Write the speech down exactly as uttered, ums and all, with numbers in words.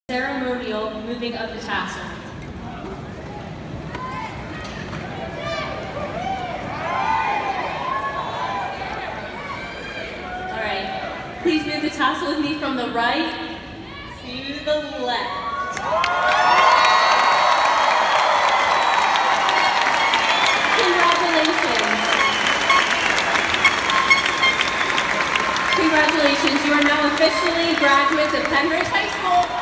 Ceremonial, moving up the tassel. All right, please move the tassel with me from the right to the left. Congratulations. Congratulations, you are now officially graduates of Pennridge High School.